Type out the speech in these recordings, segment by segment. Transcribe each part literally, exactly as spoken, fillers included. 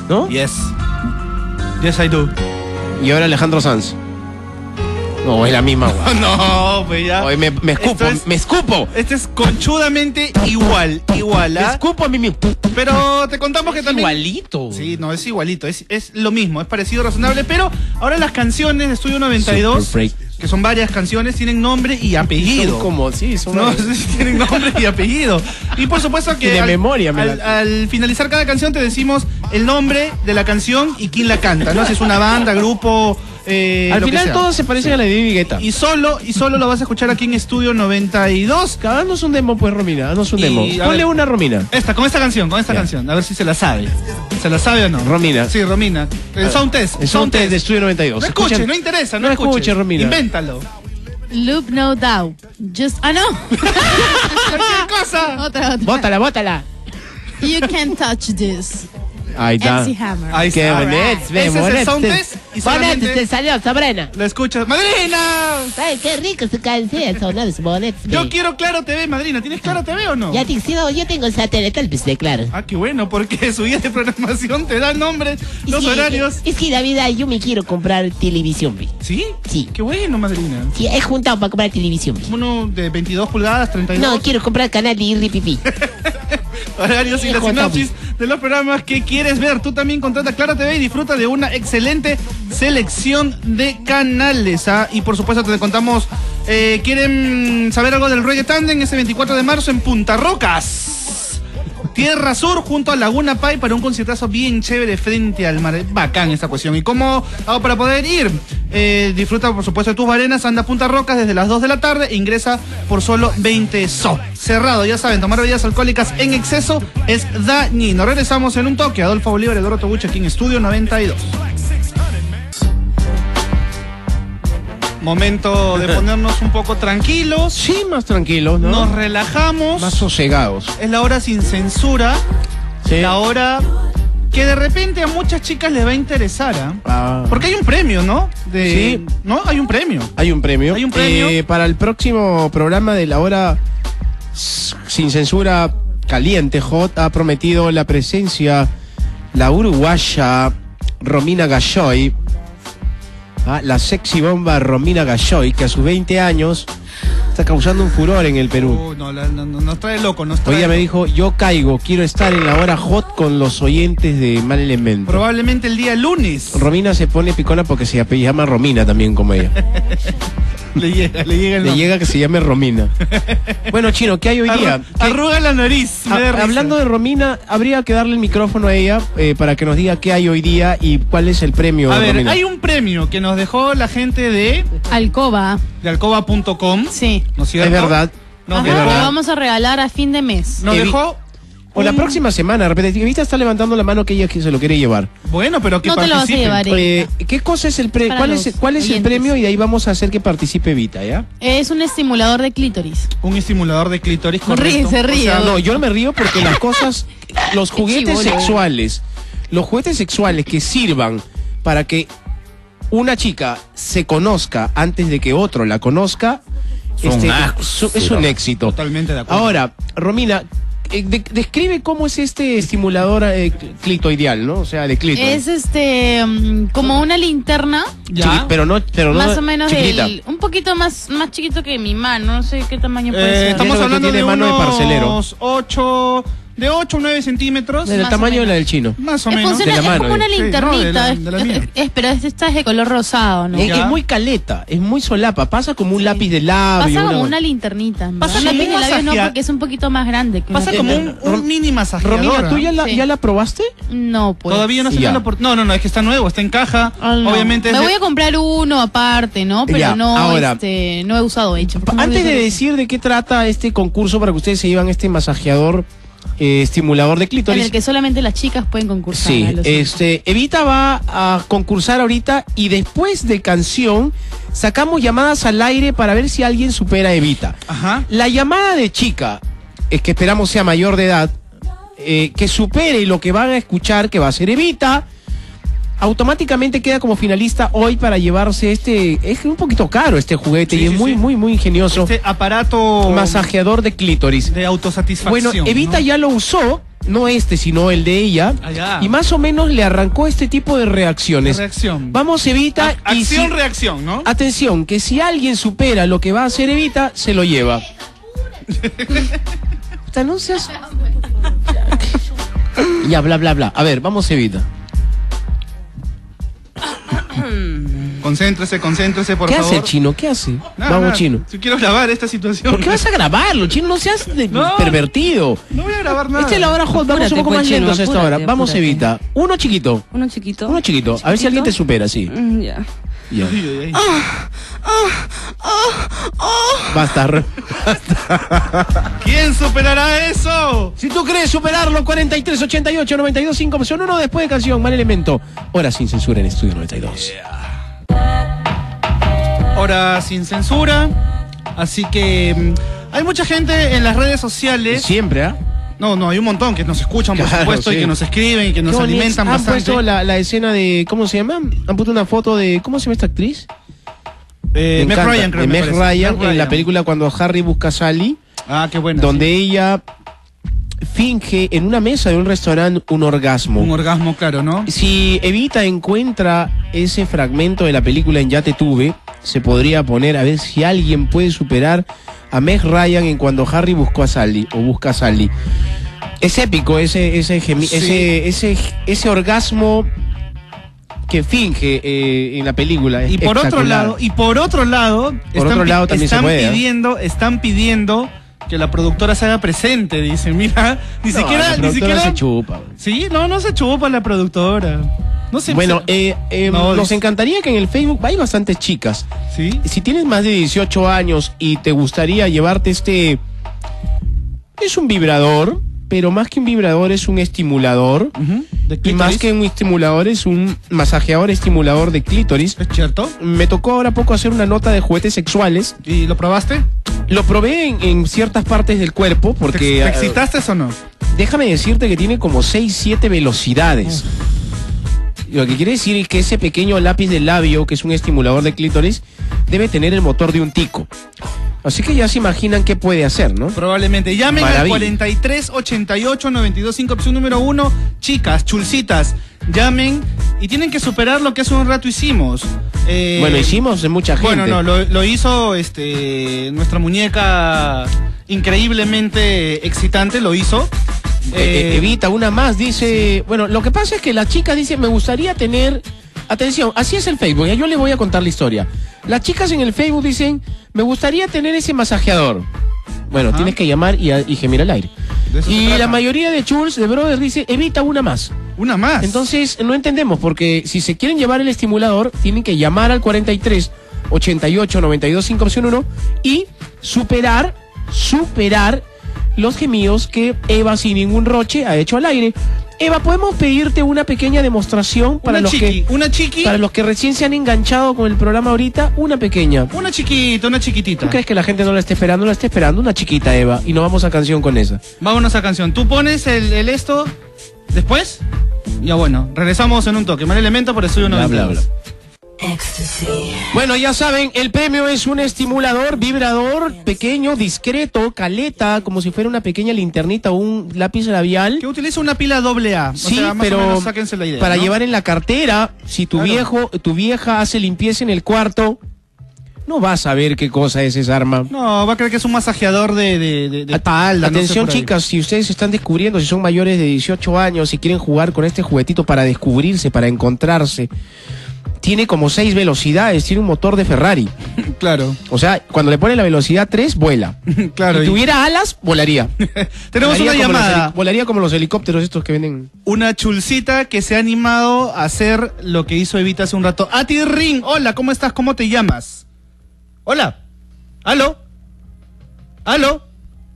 ¿no? Yes. Yes, I do. Y ahora Alejandro Sanz. No, es la misma, güey. No, pues ya. Oye, me, me escupo, es, me escupo. Este es conchudamente igual, igual, ¿ah? Me escupo a mí mismo. Pero te contamos que es también... igualito. Sí, no, es igualito, es, es lo mismo, es parecido, razonable, pero ahora las canciones de Estudio noventa y dos, que son varias canciones, tienen nombre y apellido. Son como, sí, son No, tienen nombre y apellido. Y por supuesto que de al, memoria, me al, la... al finalizar cada canción te decimos el nombre de la canción y quién la canta, ¿no? Si es una banda, grupo... Eh, Al lo final que sea. todos se parecen sí. a la de David Guetta. Y solo, y solo lo vas a escuchar aquí en Estudio noventa y dos. Danos un demo, pues, Romina, danos un Y, demo. Ponle ver, una Romina. Esta, con esta canción, con esta yeah. canción. A ver si se la sabe. ¿Se la sabe o no? Romina. Sí, Romina. El sound test. El sound test de Estudio noventa y dos. No escuche, Escuchen, no interesa, no, no escuche. escuche, Romina. Invéntalo. Loop no doubt. Just, ah, no. Cualquier cosa. Otra, otra. Bótala, bótala. You can't touch this. Ahí está. M C Hammer. Ahí Qué está. bonito. Ese es el sound test y solamente te salió, Sabrina. Lo escuchas. ¡Madrina! Ay, qué rico su canción, son los boletos. Yo quiero Claro T V, Madrina. ¿Tienes Claro T V o no? Ya te no, yo tengo satelital, pues de claro. Ah, qué bueno, porque su guía de programación te da el nombre, los sí, horarios. Es que David, yo me quiero comprar televisión, ¿ve? ¿Sí? Sí. Qué bueno, Madrina. Sí, he juntado para comprar televisión, ¿ve? Uno de veintidós pulgadas, treinta y dos. No, quiero comprar canal de Irri Pipi. Horarios y la sinopsis de los programas que quieres ver. Tú también contrata Claro T V y disfruta de una excelente selección de canales. ¿ah? Y por supuesto te contamos, eh, ¿quieren saber algo del Reggae Tandem? Ese veinticuatro de marzo en Punta Rocas, Tierra Sur, junto a Laguna Pai, para un conciertazo bien chévere frente al mar. Bacán esta cuestión. ¿Y cómo hago para poder ir? Eh, disfruta, por supuesto, de tus arenas. Anda a Punta Rocas desde las dos de la tarde e ingresa por solo veinte so. Cerrado, ya saben, tomar bebidas alcohólicas en exceso es dañino. Regresamos en un toque. Adolfo Bolívar, Eduardo Toguchi, aquí en Estudio noventa y dos. Momento de ponernos un poco tranquilos. Sí, más tranquilos, ¿no? Nos relajamos. Más sosegados. Es la hora sin censura. Sí. La hora que de repente a muchas chicas les va a interesar, ¿eh? Ah. Porque hay un premio, ¿no? De, Sí. ¿No? Hay un premio. Hay un premio. Hay un premio. Eh, para el próximo programa de la hora sin censura caliente, Hot ha prometido la presencia la uruguaya Romina Gayoy, ah, la sexy bomba Romina Gayoy, que a sus veinte años está causando un furor en el Perú. Uh, no, la, no, no, nos trae loco, nos trae Hoy ella me loco. dijo, yo caigo, quiero estar en la hora Hot con los oyentes de Mal Elemento. Probablemente el día lunes. Romina se pone picona porque se llama Romina también como ella. Le llega, le llega el Le nombre. llega que se llame Romina. Bueno, Chino, ¿qué hay hoy día? Arru- ¿Qué- Arruga la nariz. me da Ha- risa. hablando de Romina, habría que darle el micrófono a ella eh, para que nos diga qué hay hoy día y cuál es el premio. A ver, Romina. hay un premio que nos dejó la gente de, Alcoba. de alcoba punto com. Sí. ¿No es cierto? Es verdad. Nos Ajá, es dejó, verdad. lo vamos a regalar a fin de mes. nos Evi- dejó O la un- próxima semana, de repente, Evita está levantando la mano que ella que se lo quiere llevar. Bueno, pero que No te lo vas a participen. llevar, eh. Eh, ¿Qué cosa es el premio? Para ¿Cuál es, los cuál es el oyentes. premio? Y de ahí vamos a hacer que participe Evita, ¿ya? Es un estimulador de clítoris. Un estimulador de clítoris, No ríe, correcto. se ríe. O sea, No, yo no me río porque las cosas, los juguetes chibolo. sexuales, los juguetes sexuales que sirvan para que una chica se conozca antes de que otro la conozca, Son este, actos, su- es un éxito. Totalmente de acuerdo. Ahora, Romina, eh, de- describe cómo es este estimulador eh, clitoideal, ¿no? O sea, de clítoris. Es este mm, como una linterna, ya. Chiqui- pero no, pero no más o menos chiquitita. del- un poquito más más chiquito que mi mano, no sé qué tamaño puede Eh, ser. estamos Tiene lo que hablando tiene de mano de parcelero. unos ocho, de ocho o nueve centímetros. Del más o tamaño de menos. la del chino. Más o Es, menos. funciona- de la es mano, como una eh. Sí, no, linternita, de la- es- de la es- mía. es- pero esta es de color rosado, ¿no? Es, Ya. es muy caleta, es muy solapa, pasa como un Sí. lápiz de labio. Pasa como una- una linternita. ¿no? Pasa Un como lápiz un de labios no, masajea- porque es un poquito más grande. que Pasa una- como Eh, un, eh, un Rom- mini masajeador. Romina, ¿tú ya ¿ah? la, Sí. ya la probaste? No, pues. Todavía no sé si Ya. lo por... No, no, no, es que está nuevo, está en caja. Ah, no. Obviamente es Me de- voy a comprar uno aparte, ¿no? Pero Ya, no, ahora. este, no he usado hecho. porque no Antes voy a de usar- decir de qué trata este concurso para que ustedes se llevan este masajeador eh, estimulador de en clítoris. el que solamente las chicas pueden concursar. Sí, a los hombres. este, Evita va a concursar ahorita y después de canción sacamos llamadas al aire para ver si alguien supera a Evita. Ajá. La llamada de chica, es que esperamos sea mayor de edad, eh, que supere lo que van a escuchar, que va a ser Evita, automáticamente queda como finalista hoy para llevarse este, es un poquito caro este juguete, Sí, y es sí, muy, sí. muy, muy ingenioso. Este aparato Masajeador de clítoris. de autosatisfacción. Bueno, Evita ¿no? ya lo usó, no este, sino el de ella, Ah, ya. y más o menos le arrancó este tipo de reacciones. Reacción. Vamos, Evita, A- y acción, si- reacción, ¿no? atención, que si alguien supera lo que va a hacer Evita, se lo lleva. Puta, no seas... Ya, bla, bla, bla. A ver, vamos, Evita. Concéntrese, concéntrese, por ¿Qué favor. hace el chino? ¿Qué hace? Nada, Vamos, nada. chino. Si quiero grabar esta situación. ¿Por qué vas a grabarlo, chino? No seas de- No. pervertido. No voy a grabar nada. Esta es la hora hot, vamos Apúrate, un poco pues, más chino, lentos a esta hora. apúrate, Vamos, apúrate. Evita. Uno chiquito. Uno chiquito. Uno chiquito. A ver si alguien te supera, sí. Mm, Ya. Ya. Ay, ay, ay. Basta. re- ¿Quién superará eso? Si tú crees superarlo, cuarenta y tres, ochenta y ocho, noventa y dos, cinco, opción uno después de canción, mal elemento. Hora sin censura en Estudio noventa y dos. Hora sin censura. Así que mm, hay mucha gente en las redes sociales. Siempre, ¿ah? No, no, hay un montón que nos escuchan, por Claro, supuesto, sí. y que nos escriben y que nos Qué bonito. alimentan Han bastante. puesto la, la escena de, ¿cómo se llama? Han puesto una foto de, ¿cómo se llama esta actriz? Eh, Me Meg encanta, Ryan, creo de me Meg parece. Ryan, Meg en la película Cuando Harry busca a Sally, Ah, qué buena. donde sí. ella finge en una mesa de un restaurante un orgasmo. Un orgasmo, claro, ¿no? Si Evita encuentra ese fragmento de la película en Ya te tuve, se podría poner a ver si alguien puede superar a Meg Ryan en Cuando Harry buscó a Sally o busca a Sally. Es épico ese ese gemi- Sí. ese, ese ese orgasmo que finge eh, en la película. Es Y por otro espectacular. lado, y por otro lado, están, otro pi- lado también se están puede, ¿eh? pidiendo, están pidiendo que la productora se haga presente, dicen, mira, ni No, siquiera, la ni productora siquiera. se chupa. Sí, no, no se chupa la productora. No se Bueno, eh, eh, No, nos dice- encantaría que en el Facebook hay bastantes chicas. sí. Si tienes más de dieciocho años y te gustaría llevarte este... Es un vibrador, pero más que un vibrador es un estimulador. Ujú, de Y clítoris. más que un estimulador es un masajeador estimulador de clítoris. ¿Es cierto? Me tocó ahora poco hacer una nota de juguetes sexuales. ¿Y lo probaste? Lo probé en, en ciertas partes del cuerpo porque... ¿Te, te eh, excitaste o no? déjame decirte que tiene como seis, siete velocidades. Lo que quiere decir es que ese pequeño lápiz del labio, que es un estimulador de clítoris, debe tener el motor de un tico. Así que ya se imaginan qué puede hacer, ¿no? Probablemente. Llamen Maravilla. al cuarenta y tres, ochenta y ocho, noventa y dos, cinco, opción número uno. Chicas, chulcitas, llamen y tienen que superar lo que hace un rato hicimos. Eh, Bueno, hicimos de mucha gente. Bueno, no, lo, lo hizo este nuestra muñeca increíblemente excitante, lo hizo. Eh, eh, Evita, una más, dice... Bueno, lo que pasa es que la chica dice, me gustaría tener... Atención, así es el Facebook, ya yo le voy a contar la historia. Las chicas en el Facebook dicen, me gustaría tener ese masajeador. Bueno, Ajá. tienes que llamar y, a- y gemir al aire. De eso se Y trata. la mayoría de chuls, de brothers, dice, evita una más. Una más. Entonces, no entendemos, porque si se quieren llevar el estimulador, tienen que llamar al cuarenta y tres, ochenta y ocho, noventa y dos, cinco, opción uno y superar, superar los gemidos que Eva sin ningún roche ha hecho al aire. Eva, ¿podemos pedirte una pequeña demostración para una los chiqui, que una chiqui, para los que recién se han enganchado con el programa ahorita? Una pequeña. una chiquita, una chiquitita. ¿Tú crees que la gente no la esté esperando? La está esperando una chiquita, Eva, y no vamos a canción con esa. Vámonos a canción. Tú pones el, el esto después. Ya bueno, regresamos en un toque. Mal elemento por estudio Bla, noventa y bla, dos. bla. Bueno, ya saben, el premio es un estimulador, vibrador, pequeño, discreto, caleta, como si fuera una pequeña linternita o un lápiz labial. Que utiliza una pila doble A. O Sí, sea, más o pero menos sáquense la idea, para ¿no? llevar en la cartera, si tu Claro. viejo, tu vieja hace limpieza en el cuarto, no vas a ver qué cosa es esa arma. No, va a creer que es un masajeador de, de, de, de espalda. no sé, Atención, por ahí. chicas, si ustedes están descubriendo, si son mayores de dieciocho años, si quieren jugar con este juguetito para descubrirse, para encontrarse, tiene como seis velocidades, tiene un motor de Ferrari. Claro, O sea, cuando le pone la velocidad tres, vuela. claro. Si y- tuviera alas, volaría. Tenemos Volaría una como los llamada. heli- Volaría como los helicópteros estos que venden. Una chulcita que se ha animado a hacer lo que hizo Evita hace un rato. Ati Ring, hola, ¿cómo estás? ¿Cómo te llamas? Hola. ¿Aló? ¿Aló?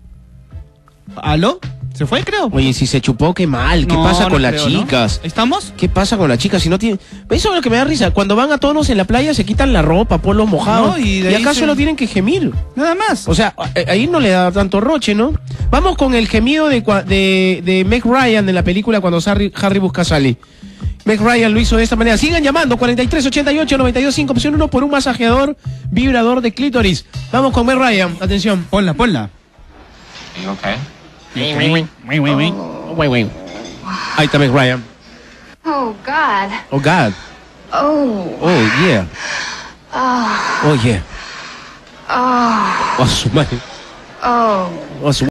¿Aló? ¿Se fue, creo? Oye, si se chupó, qué mal. ¿Qué No, pasa no con las creo, ¿no? chicas? ¿Estamos? ¿Qué pasa con las chicas si no tienen...? Eso es lo que me da risa. Cuando van a tonos en la playa se quitan la ropa, polos mojados. No, y y de ahí acá se- solo tienen que gemir. Nada más. O sea, a- ahí no le da tanto roche, ¿no? Vamos con el gemido de, cua- de, de Meg Ryan de la película Cuando Harry, Harry busca a Sally. Meg Ryan lo hizo de esta manera. Sigan llamando, cuarenta y tres ochenta y ocho noventa y dos cinco, opción uno por un masajeador vibrador de clítoris. Vamos con Meg Ryan, atención. Ponla, ponla. Ahí está Meg Ryan. Oh, God. Oh, God. Oh. Oh, yeah. Oh. Oh, yeah. Oh. Oh, su madre. Oh. Oh, su